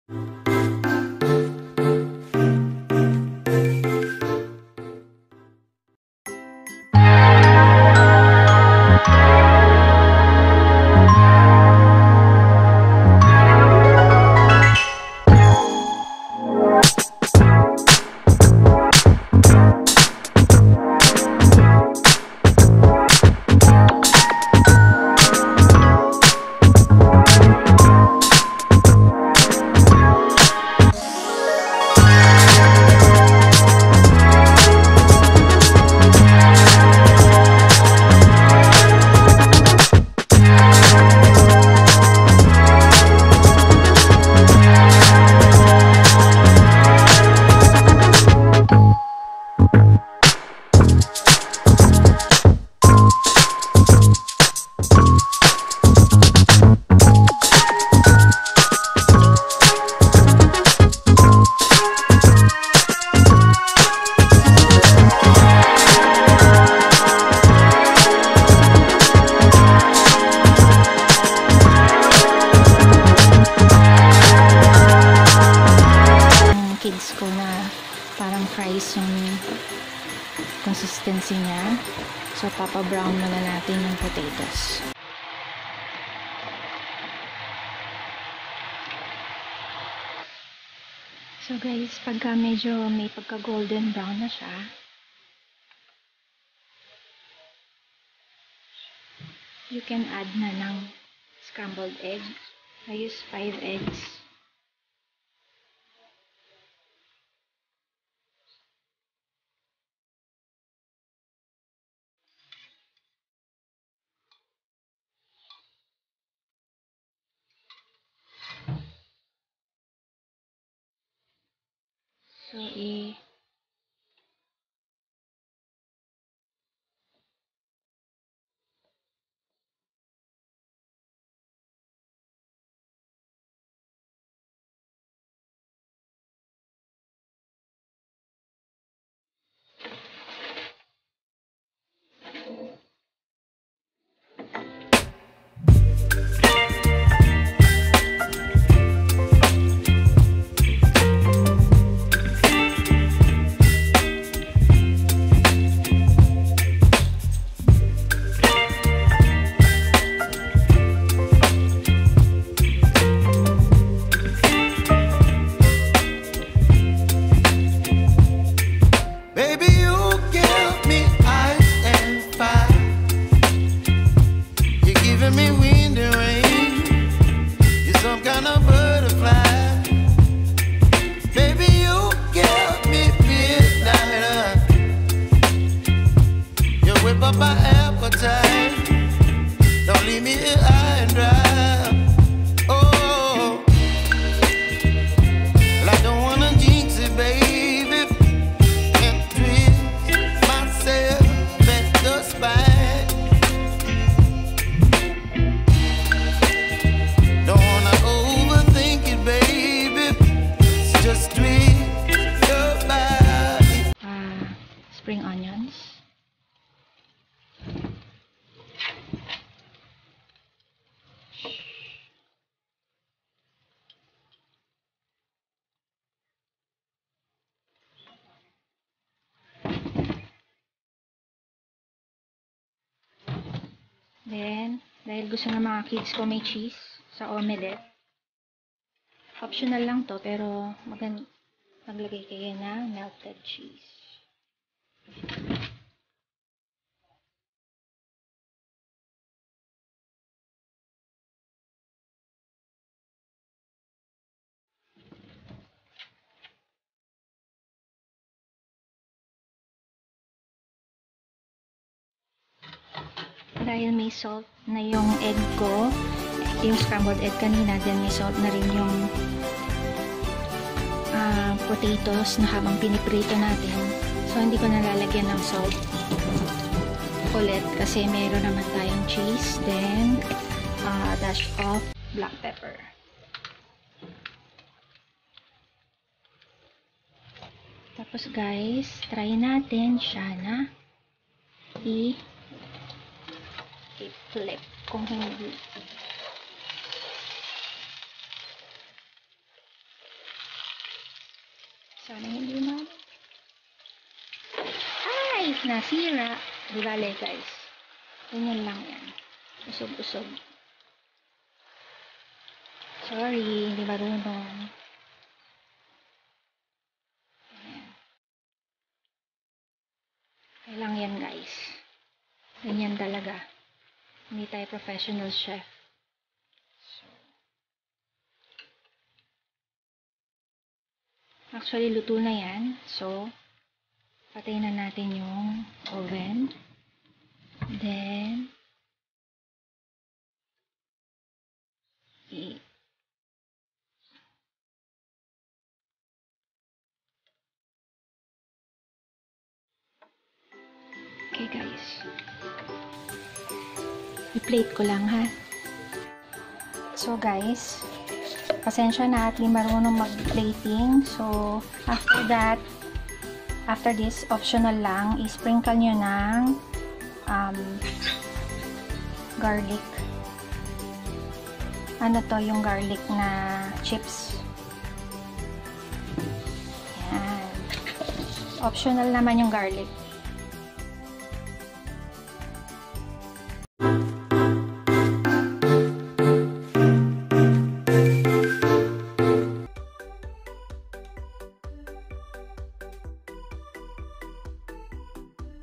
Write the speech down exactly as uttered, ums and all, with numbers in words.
Kids ko na parang fries yung consistency niya. So, papa-brown muna natin yung potatoes. So, guys, pagka medyo may pagka-golden brown na siya, you can add na ng scrambled egg. I use five eggs. So, i my appetite. Don't leave me here high and dry. Oh, well, I don't wanna jinx it, baby, and twist myself at the spine. Don't wanna overthink it, baby. It's just twist your body. Uh, spring onions. Then, dahil gusto ng mga kids ko may cheese sa omelette, optional lang to, pero maganda maglagay kayo ng melted cheese. Dahil may salt na yung egg ko, yung scrambled egg kanina, then may salt na rin yung uh, potatoes na habang piniprito natin. So, hindi ko nalalagyan ng salt ulit kasi meron naman tayong cheese, then uh, dash of black pepper. Tapos guys, try natin siya na i i-flip kung hindi. Sana hindi na. Ay! Nasira. Di bale, guys. Ganyan lang yan. Usog-usog. Sorry, hindi marunong. Ayan. Kailang yan, guys. Ganyan talaga. Hindi tayo professional chef. So, actually, luto na yan. So, patayin na natin yung oven. Then, i- okay guys. I-plate ko lang ha. So guys, pasensya na at di marunong mag-plating. So, after that, after this, optional lang, i-sprinkle nyo ng um, garlic. Ano to, yung garlic na chips. Yan. Optional naman yung garlic.